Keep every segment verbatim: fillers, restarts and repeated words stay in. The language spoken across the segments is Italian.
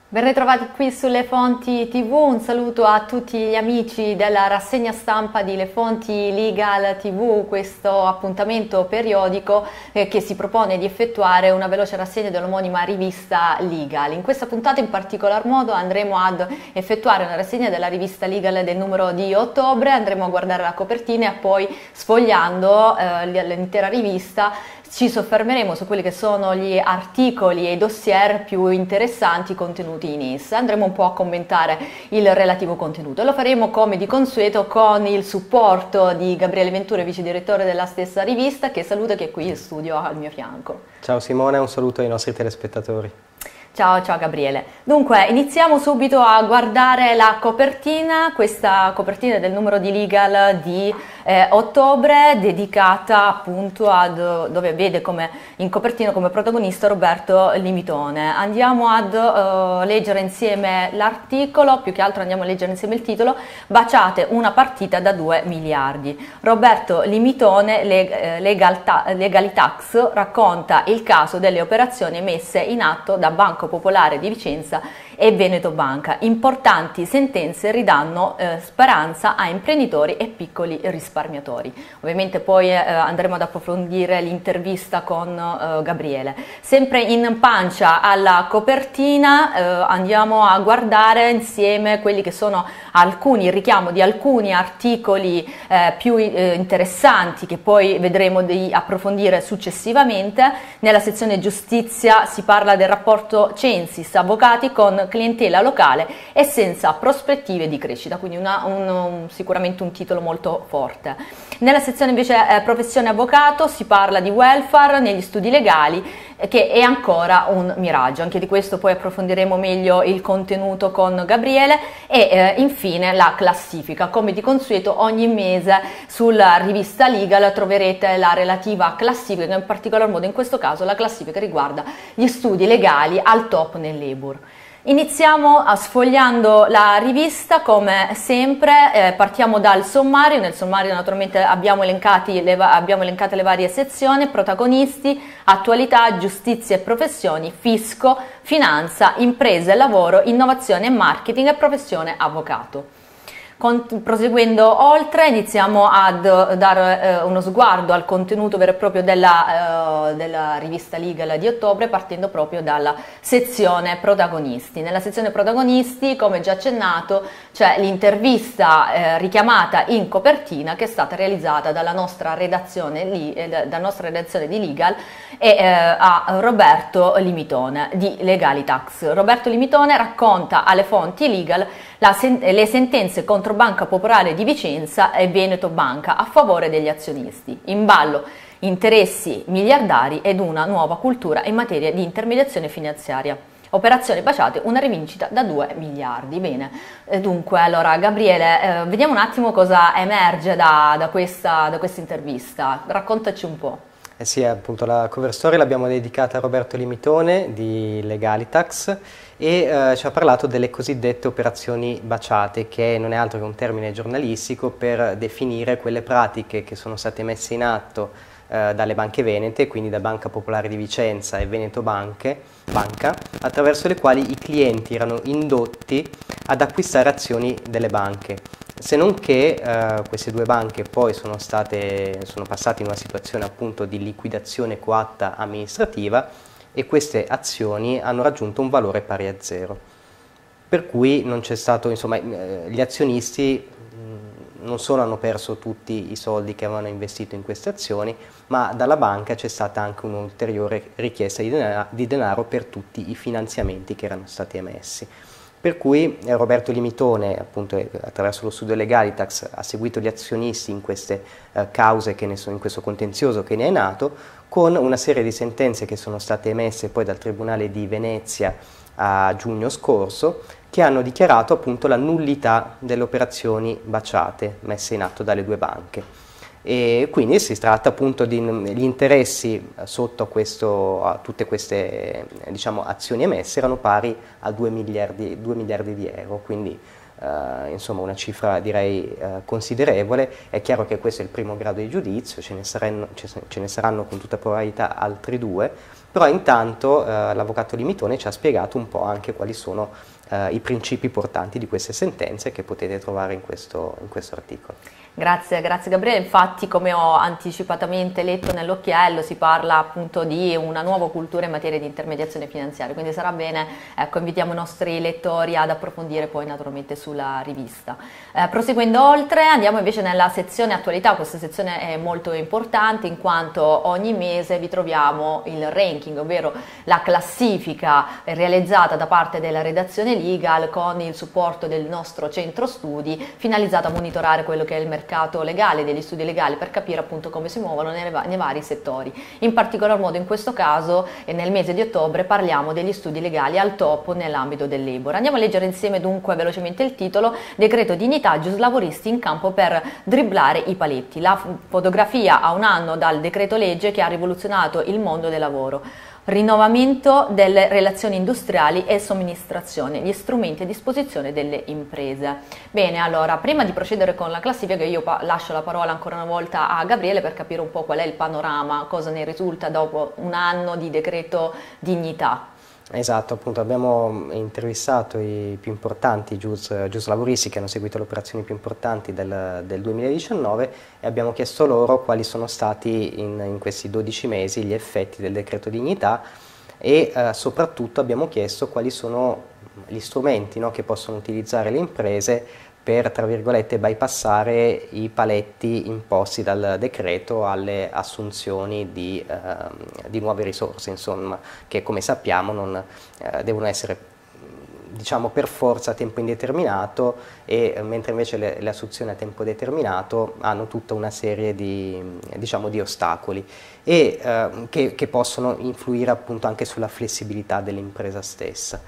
Ben ritrovati qui sulle Fonti ti vu, un saluto a tutti gli amici della rassegna stampa di Le Fonti Legal ti vu, questo appuntamento periodico eh, che si propone di effettuare una veloce rassegna dell'omonima rivista Legal. In questa puntata in particolar modo andremo ad effettuare una rassegna della rivista Legal del numero di ottobre, andremo a guardare la copertina e poi sfogliando eh, l'intera rivista ci soffermeremo su quelli che sono gli articoli e i dossier più interessanti contenuti in essa. Andremo un po' a commentare il relativo contenuto e lo faremo come di consueto con il supporto di Gabriele Ventura, vice direttore della stessa rivista, che saluto e che è qui in studio al mio fianco. Ciao Simone, un saluto ai nostri telespettatori. Ciao, ciao Gabriele. Dunque, iniziamo subito a guardare la copertina, questa copertina del numero di Legal di eh, ottobre, dedicata appunto ad, dove vede come in copertina come protagonista Roberto Limitone. Andiamo ad uh, leggere insieme l'articolo, più che altro andiamo a leggere insieme il titolo: Baciate una partita da due miliardi. Roberto Limitone, leg legal Legalitax, racconta il caso delle operazioni messe in atto da Banco Popolare di Vicenza e Veneto Banca. Importanti sentenze ridanno eh, speranza a imprenditori e piccoli risparmiatori. Ovviamente poi eh, andremo ad approfondire l'intervista con eh, Gabriele. Sempre in pancia alla copertina eh, andiamo a guardare insieme quelli che sono alcuni, il richiamo di alcuni articoli eh, più eh, interessanti che poi vedremo di approfondire successivamente. Nella sezione giustizia si parla del rapporto Censis Avvocati con clientela locale e senza prospettive di crescita, quindi una, un, un, sicuramente un titolo molto forte. Nella sezione invece eh, professione avvocato si parla di welfare negli studi legali, eh, che è ancora un miraggio. Anche di questo poi approfondiremo meglio il contenuto con Gabriele. E eh, infine la classifica. Come di consueto ogni mese sulla rivista Legal troverete la relativa classifica, in particolar modo in questo caso la classifica riguarda gli studi legali al top nell'E B U R. Iniziamo a sfogliando la rivista come sempre, eh, partiamo dal sommario. Nel sommario naturalmente abbiamo, elencati le, abbiamo elencate le varie sezioni: protagonisti, attualità, giustizia e professioni, fisco, finanza, imprese e lavoro, innovazione e marketing e professione avvocato. Con, proseguendo oltre, iniziamo ad dare eh, uno sguardo al contenuto vero e proprio della, eh, della rivista Legal di ottobre, partendo proprio dalla sezione protagonisti. Nella sezione protagonisti, come già accennato, c'è l'intervista eh, richiamata in copertina, che è stata realizzata dalla nostra redazione, li, eh, dalla nostra redazione di Legal e eh, a Roberto Limitone di Legalitax. Roberto Limitone racconta alle fonti Legal la sen le sentenze contro Banca Popolare di Vicenza e Veneto Banca a favore degli azionisti. In ballo interessi miliardari ed una nuova cultura in materia di intermediazione finanziaria. Operazioni baciate, una rivincita da due miliardi. Bene, eh, dunque, allora Gabriele, eh, vediamo un attimo cosa emerge da, da, questa, da questa intervista. Raccontaci un po'. Eh sì, appunto la cover story l'abbiamo dedicata a Roberto Limitone di Legalitax e eh, ci ha parlato delle cosiddette operazioni baciate, che non è altro che un termine giornalistico per definire quelle pratiche che sono state messe in atto eh, dalle banche venete, quindi da Banca Popolare di Vicenza e Veneto Banche, Banca, attraverso le quali i clienti erano indotti ad acquistare azioni delle banche. Se non che eh, queste due banche poi sono, state, sono passate in una situazione appunto di liquidazione coatta amministrativa e queste azioni hanno raggiunto un valore pari a zero. Per cui non c'è stato, insomma, eh, gli azionisti mh, non solo hanno perso tutti i soldi che avevano investito in queste azioni, ma dalla banca c'è stata anche un'ulteriore richiesta di denaro, di denaro per tutti i finanziamenti che erano stati emessi. Per cui eh, Roberto Limitone, appunto, eh, attraverso lo studio Legalitax, ha seguito gli azionisti in queste eh, cause, che ne sono, in questo contenzioso che ne è nato, con una serie di sentenze che sono state emesse poi dal Tribunale di Venezia a giugno scorso, che hanno dichiarato appunto la nullità delle operazioni baciate messe in atto dalle due banche. E quindi si tratta appunto di gli interessi sotto questo, a tutte queste diciamo, azioni emesse erano pari a due miliardi, due miliardi di euro, quindi Uh, insomma una cifra direi uh, considerevole. È chiaro che questo è il primo grado di giudizio, ce ne saranno, ce ne saranno con tutta probabilità altri due, però intanto uh, l'avvocato Limitone ci ha spiegato un po' anche quali sono uh, i principi portanti di queste sentenze che potete trovare in questo, in questo articolo. Grazie, grazie Gabriele. Infatti, come ho anticipatamente letto nell'occhiello, si parla appunto di una nuova cultura in materia di intermediazione finanziaria, quindi sarà bene, ecco, invitiamo i nostri lettori ad approfondire poi naturalmente sulla rivista. Eh, proseguendo oltre, andiamo invece nella sezione attualità. Questa sezione è molto importante in quanto ogni mese vi troviamo il ranking, ovvero la classifica realizzata da parte della redazione Legal con il supporto del nostro centro studi, finalizzato a monitorare quello che è il mercato legale, degli studi legali, per capire appunto come si muovono nei, nei vari settori. In particolar modo in questo caso e nel mese di ottobre parliamo degli studi legali al top nell'ambito del Labor. Andiamo a leggere insieme dunque velocemente il titolo: decreto dignità, giuslavoristi in campo per dribblare i paletti. La fotografia a un anno dal decreto legge che ha rivoluzionato il mondo del lavoro. Rinnovamento delle relazioni industriali e somministrazione, gli strumenti a disposizione delle imprese. Bene, allora, prima di procedere con la classifica io lascio la parola ancora una volta a Gabriele per capire un po' qual è il panorama, cosa ne risulta dopo un anno di decreto dignità. Esatto, appunto abbiamo intervistato i più importanti gius, giuslavoristi che hanno seguito le operazioni più importanti del, del duemiladiciannove e abbiamo chiesto loro quali sono stati in, in questi dodici mesi gli effetti del decreto dignità e eh, soprattutto abbiamo chiesto quali sono gli strumenti, no, che possono utilizzare le imprese per, tra virgolette, bypassare i paletti imposti dal decreto alle assunzioni di, eh, di nuove risorse, insomma, che come sappiamo non, eh, devono essere, diciamo, per forza a tempo indeterminato, e mentre invece le, le assunzioni a tempo determinato hanno tutta una serie di, diciamo, di ostacoli e eh, che, che possono influire appunto anche sulla flessibilità dell'impresa stessa.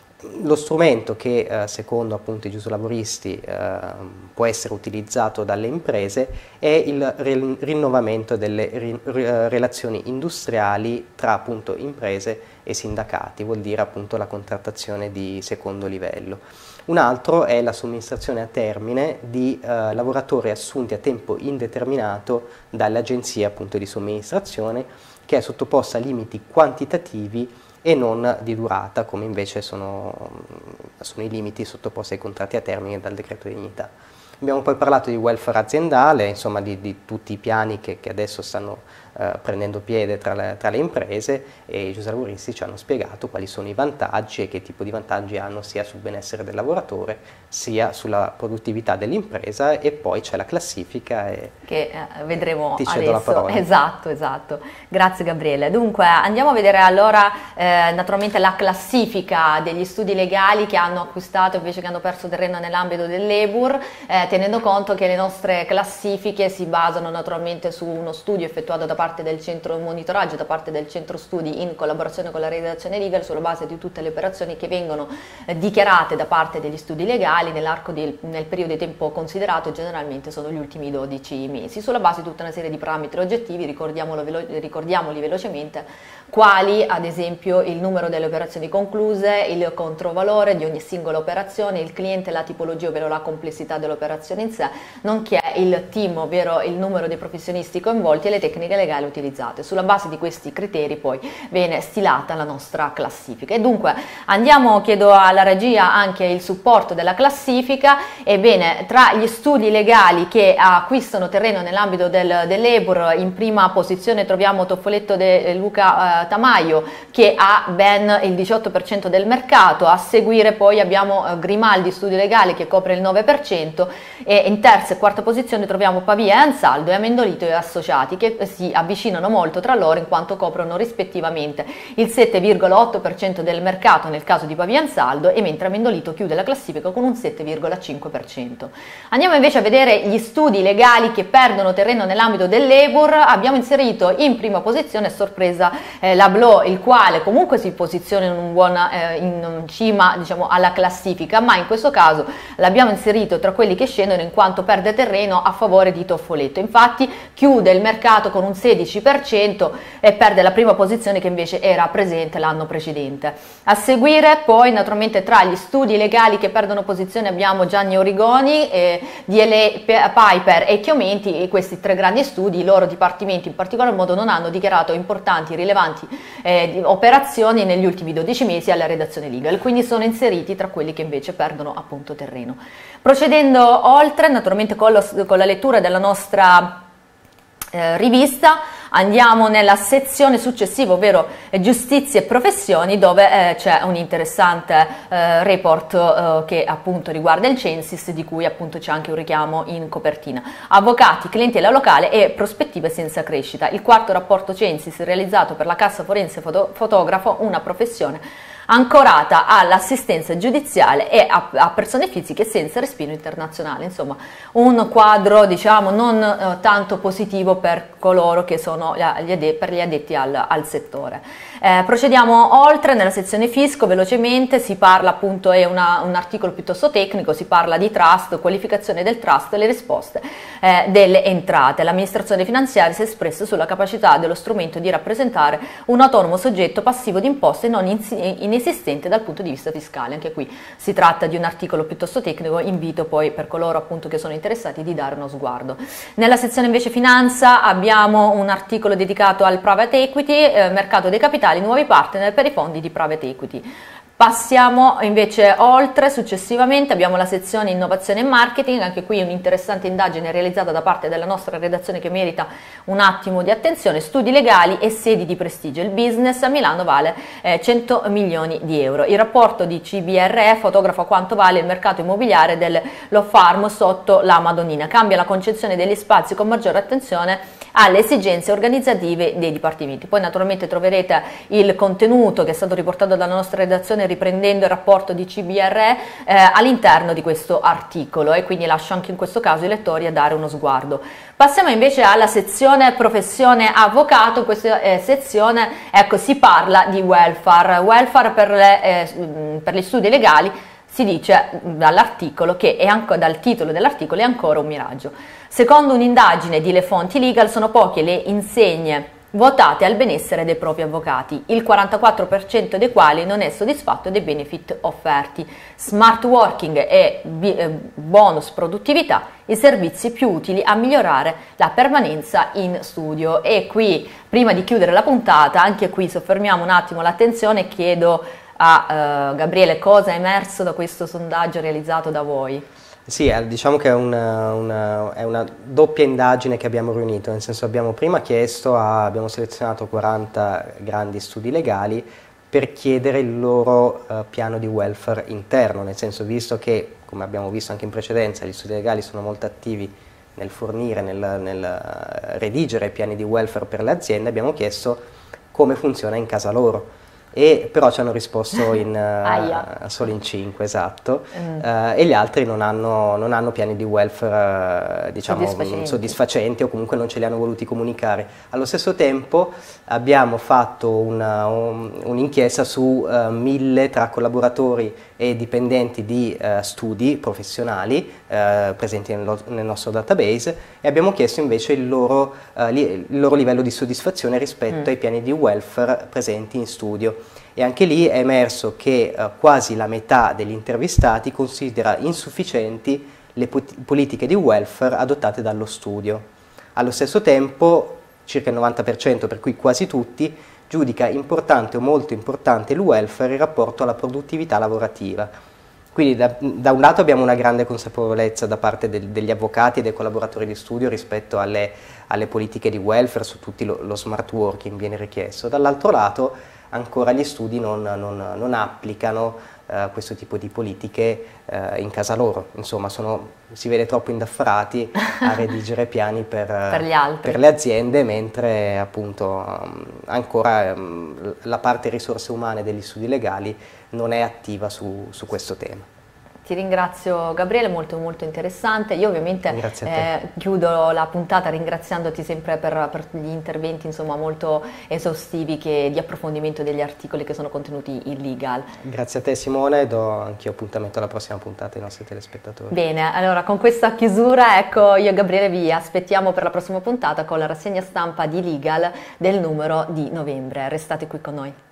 Lo strumento che eh, secondo appunto i giuslavoristi eh, può essere utilizzato dalle imprese è il ri rinnovamento delle ri relazioni industriali tra appunto imprese e sindacati, vuol dire appunto la contrattazione di secondo livello. Un altro è la somministrazione a termine di eh, lavoratori assunti a tempo indeterminato dalle agenzie appunto di somministrazione, che è sottoposta a limiti quantitativi e non di durata, come invece sono, sono i limiti sottoposti ai contratti a termine dal decreto dignità. Abbiamo poi parlato di welfare aziendale, insomma di, di tutti i piani che, che adesso stanno eh, prendendo piede tra le, tra le imprese, e i giuslavoristi ci hanno spiegato quali sono i vantaggi e che tipo di vantaggi hanno sia sul benessere del lavoratore sia sulla produttività dell'impresa, e poi c'è la classifica e che eh, vedremo ti cedo adesso. La parola. Esatto, esatto. Grazie Gabriele. Dunque andiamo a vedere allora eh, naturalmente la classifica degli studi legali che hanno acquistato invece che hanno perso terreno nell'ambito del Labor, eh, tenendo conto che le nostre classifiche si basano naturalmente su uno studio effettuato da parte del centro monitoraggio, da parte del centro studi in collaborazione con la redazione Legal, sulla base di tutte le operazioni che vengono eh, dichiarate da parte degli studi legali nell'arco nel periodo di tempo considerato, generalmente sono gli ultimi dodici mesi, sulla base di tutta una serie di parametri oggettivi. Ricordiamolo velo ricordiamoli velocemente, quali ad esempio il numero delle operazioni concluse, il controvalore di ogni singola operazione, il cliente, la tipologia, ovvero la complessità dell'operazione in sé, nonché il team, ovvero il numero dei professionisti coinvolti e le tecniche legali utilizzate. Sulla base di questi criteri poi viene stilata la nostra classifica. E dunque andiamo, chiedo alla regia anche il supporto della classifica. Ebbene, tra gli studi legali che acquistano terreno nell'ambito del, del Labor, in prima posizione troviamo Toffoletto de Luca eh, Tamaio, che ha ben il diciotto per cento del mercato. A seguire poi abbiamo eh, Grimaldi Studi Legali, che copre il nove per cento, e in terza e quarta posizione troviamo Pavia e Ansaldo, e Amendolito e Associati, che si avvicinano molto tra loro in quanto coprono rispettivamente il sette virgola otto per cento del mercato nel caso di Pavia e Ansaldo, e mentre Amendolito chiude la classifica con un sette virgola cinque per cento. Andiamo invece a vedere gli studi legali che perdono terreno nell'ambito del Labor. Abbiamo inserito in prima posizione, sorpresa, eh, l'Ablo, il quale comunque si posiziona in, un buon, eh, in cima, diciamo, alla classifica, ma in questo caso l'abbiamo inserito tra quelli che scendono in quanto perde terreno a favore di Toffoletto. Infatti chiude il mercato con un sette sedici per cento e perde la prima posizione che invece era presente l'anno precedente. A seguire poi naturalmente tra gli studi legali che perdono posizione abbiamo Gianni Origoni, eh, D L A Piper e Chiomenti, e questi tre grandi studi, i loro dipartimenti in particolar modo non hanno dichiarato importanti, rilevanti eh, operazioni negli ultimi dodici mesi alla redazione legal, quindi sono inseriti tra quelli che invece perdono appunto terreno. Procedendo oltre, naturalmente con, lo, con la lettura della nostra eh, rivista, andiamo nella sezione successiva, ovvero eh, giustizia e professioni, dove eh, c'è un interessante eh, report eh, che appunto riguarda il Censis, di cui appunto c'è anche un richiamo in copertina. Avvocati, clientela locale e prospettive senza crescita. Il quarto rapporto Censis realizzato per la Cassa Forense foto fotografo, una professione ancorata all'assistenza giudiziale e a, a persone fisiche senza respiro internazionale. Insomma, un quadro diciamo non eh, tanto positivo per coloro che sono gli addetti, per gli addetti al, al settore. Eh, procediamo oltre, nella sezione fisco velocemente si parla appunto, è una, un articolo piuttosto tecnico, si parla di trust, qualificazione del trust e le risposte eh, delle entrate. L'amministrazione finanziaria si è espressa sulla capacità dello strumento di rappresentare un autonomo soggetto passivo di imposte non inesistente dal punto di vista fiscale. Anche qui si tratta di un articolo piuttosto tecnico, invito poi per coloro appunto che sono interessati di dare uno sguardo. Nella sezione invece finanza abbiamo un articolo dedicato al private equity, eh, mercato dei capitali, nuovi partner per i fondi di private equity. Passiamo invece oltre, successivamente abbiamo la sezione innovazione e marketing, anche qui un'interessante indagine realizzata da parte della nostra redazione che merita un attimo di attenzione. Studi legali e sedi di prestigio, il business a Milano vale eh, cento milioni di euro. Il rapporto di C B R E fotografa quanto vale il mercato immobiliare del law firm sotto la Madonnina, cambia la concezione degli spazi con maggiore attenzione alle esigenze organizzative dei dipartimenti. Poi naturalmente troverete il contenuto che è stato riportato dalla nostra redazione riprendendo il rapporto di C B R E eh, all'interno di questo articolo, e quindi lascio anche in questo caso i lettori a dare uno sguardo. Passiamo invece alla sezione professione avvocato. In questa eh, sezione ecco, si parla di welfare, welfare per, le, eh, per gli studi legali. Si dice dall'articolo che è anche, dal titolo dell'articolo, è ancora un miraggio. Secondo un'indagine di Le Fonti Legal sono poche le insegne votate al benessere dei propri avvocati, il quarantaquattro per cento dei quali non è soddisfatto dei benefit offerti. Smart working e bonus produttività, i servizi più utili a migliorare la permanenza in studio. E qui, prima di chiudere la puntata, anche qui soffermiamo un attimo l'attenzione e chiedo a uh, Gabriele cosa è emerso da questo sondaggio realizzato da voi. Sì, diciamo che è una, una, è una doppia indagine che abbiamo riunito, nel senso abbiamo prima chiesto, a, abbiamo selezionato quaranta grandi studi legali per chiedere il loro uh, piano di welfare interno, nel senso, visto che, come abbiamo visto anche in precedenza, gli studi legali sono molto attivi nel fornire, nel, nel redigere piani di welfare per le aziende, abbiamo chiesto come funziona in casa loro. E però ci hanno risposto in, uh, solo in cinque, esatto, mm. uh, e gli altri non hanno, non hanno piani di welfare uh, diciamo, soddisfacenti. soddisfacenti o comunque non ce li hanno voluti comunicare. Allo stesso tempo abbiamo fatto un'inchiesta un, un su uh, mille tra collaboratori e dipendenti di uh, studi professionali uh, presenti nel, nel nostro database, e abbiamo chiesto invece il loro, uh, li, il loro livello di soddisfazione rispetto mm. ai piani di welfare presenti in studio. E anche lì è emerso che uh, quasi la metà degli intervistati considera insufficienti le politiche di welfare adottate dallo studio. Allo stesso tempo, circa il novanta per cento, per cui quasi tutti, giudica importante o molto importante il welfare in rapporto alla produttività lavorativa. Quindi da, da un lato abbiamo una grande consapevolezza da parte del, degli avvocati e dei collaboratori di studio rispetto alle, alle politiche di welfare, su tutti lo, lo smart working viene richiesto, dall'altro lato ancora gli studi non, non, non applicano uh, questo tipo di politiche uh, in casa loro, insomma sono, si vede troppo indaffarati a redigere piani per, per, gli altri. per le aziende, mentre appunto um, ancora um, la parte risorse umane degli studi legali non è attiva su, su questo tema. Ti ringrazio Gabriele, molto molto interessante. Io ovviamente eh, chiudo la puntata ringraziandoti sempre per, per gli interventi insomma molto esaustivi che, di approfondimento degli articoli che sono contenuti in Legal. Grazie a te Simone, e do anch'io appuntamento alla prossima puntata ai nostri telespettatori. Bene, allora con questa chiusura ecco io e Gabriele vi aspettiamo per la prossima puntata con la rassegna stampa di Legal del numero di novembre. Restate qui con noi.